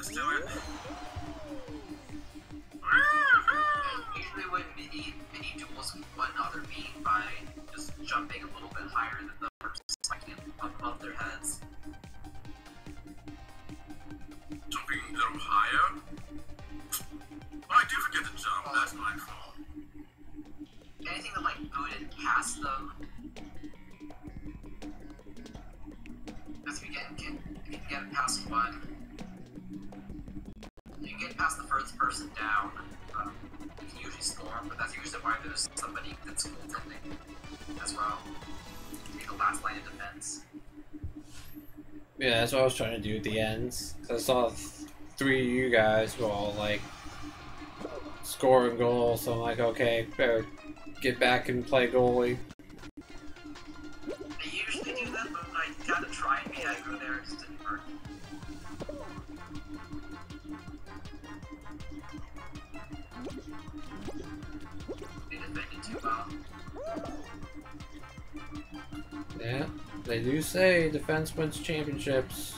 let's do it. Usually when mini duels one another beat by just jumping a little bit higher than the person, like up above their heads. Jumping a little higher? Oh, I do forget to jump, that's my fault. Anything that like booted past them. Because if you get past one, you can get past the first person down. You can usually score, but that's usually why there's somebody that's goaltending as well. To be the last line of defense. Yeah, that's what I was trying to do at the end. I saw three of you guys were all like scoring goals, so I'm like, okay, better get back and play goalie. I usually do that, but when I gotta try and be aggro there, it just didn't work. They defended too well. Yeah, they do say defense wins championships.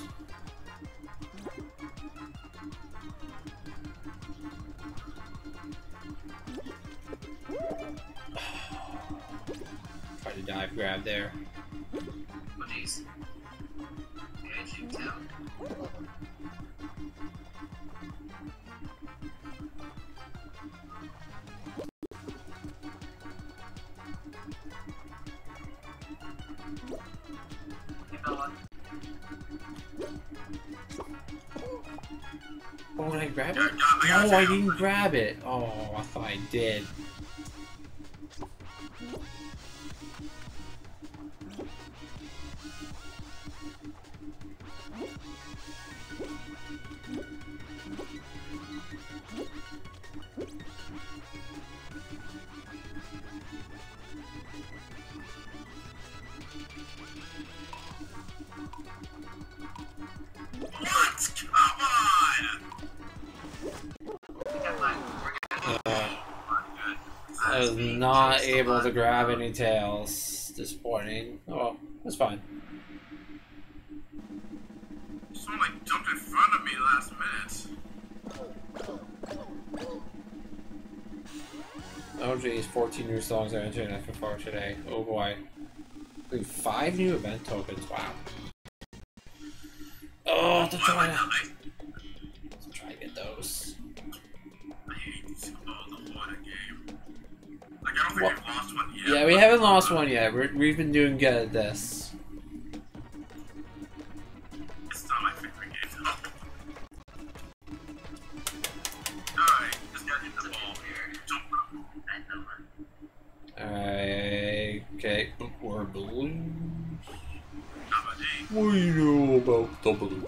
Try to dive grab there. Oh jeez. Yeah, I shoot too. Hey Bella. Oh, did I grab Yeah, it? I got No, I you. didn't grab it. Oh, I thought I did. What? Come on! We got mine. We're good. I was not able to grab any tails. Disappointing. Oh, well, that's fine. Someone like jumped in front of me last minute. Oh geez, 14 new songs are entering FFR today. Oh boy. Wait, 5 new event tokens, wow. Oh, to try to get those. I hate the water game. Like, I don't think we've lost one yet. Yeah, we haven't lost one yet. We've been doing good at this. It's not my favorite game, though. Alright, just gotta hit the ball here. Jump up. I know. Alright, okay. We're blue. Nobody. What do you know about the blue?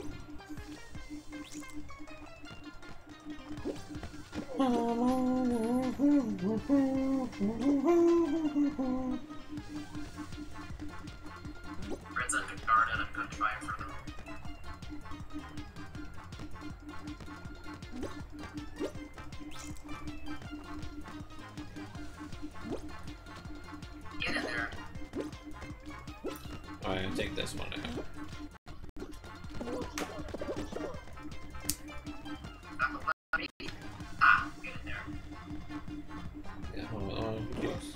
Red's unguarded, I'm gonna try for them. Get in there. Alright, I'll take this one out. Ah, get in there. Yeah, hold on, jeez.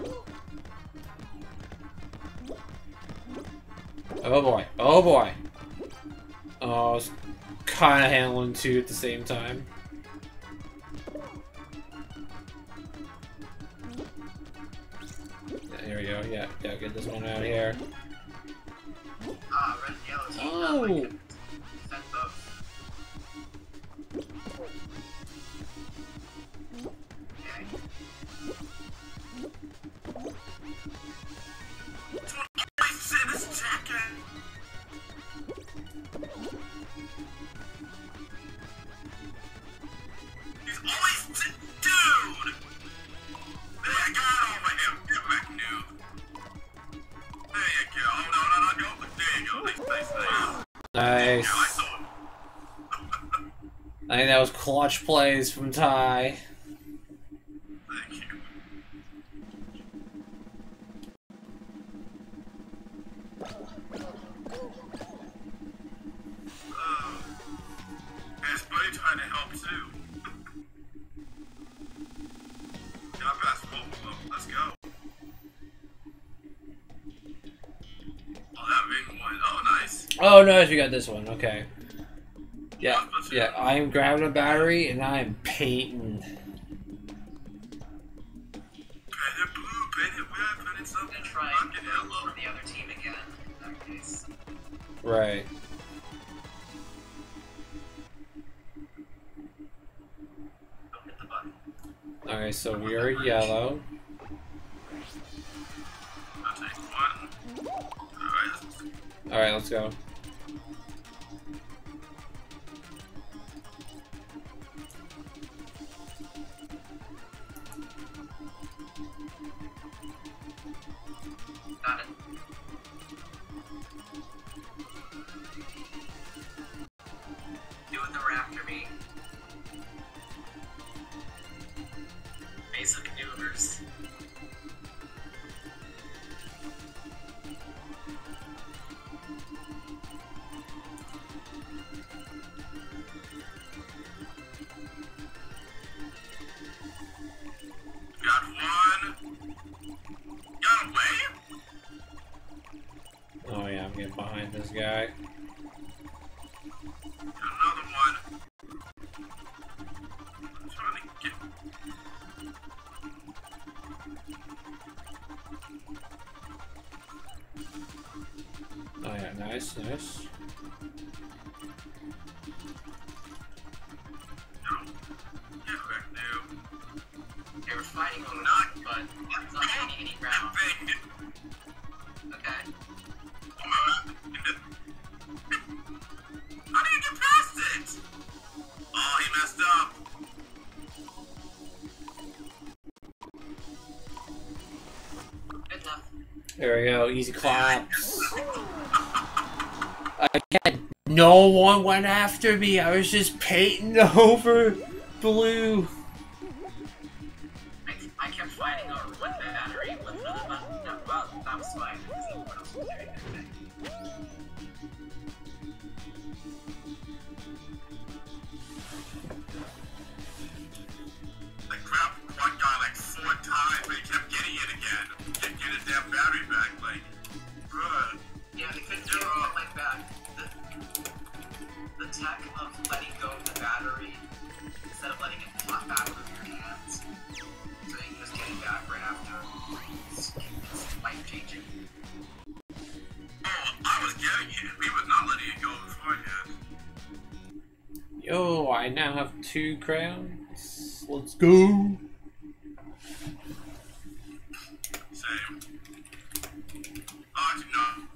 Oh boy, oh boy! Oh, I was kinda handling two at the same time. Yeah, here we go, yeah, get this one out of here. Ah, red and yellow. Oh! Defend both. Okay. I said this jacket! He's always dude! There you go, over him. Get back, noob. There you go. Oh, no. There you go. Nice. Nice. Yeah, I saw him. I think that was clutch plays from Ty. Thank you. Yes, but Oh no, you got this one. Okay. Yeah, yeah. I am grabbing a battery and I am painting. Paint it blue, paint it red, paint it something. I'm gonna try and Fucking vote yellow. for the other team again. In that case. Right. Don't hit the button. Okay, so we are yellow. I'll take one. Alright. Alright, let's go. Got it. Do it, they were after me. Basic maneuvers. Got one. Got away. Oh yeah, I'm getting behind this guy. Got another one. I'm trying to get. Oh yeah, nice, nice. No. Get back now. They were fighting over Not. but it's not gaining any ground. Bang it. Okay. How do you get past it? Oh, he messed up. Good enough. There we go, easy claps. Again, no one went after me. I was just painting over blue. I kept fighting over one battery with another button. No, well, that was fine because everyone else was doing everything. I grabbed one guy like 4 times, but he kept getting it again. Can't get his damn battery back, like, bruh. Yeah, they couldn't get it like that. The tech of letting go of the battery instead of letting it flop out of your hands. So you can just get it back right after. It's life changing. Oh, I was getting it. He was not letting it go beforehand. Yo, I now have 2 crowns. Let's go. Same. Oh, actually, no.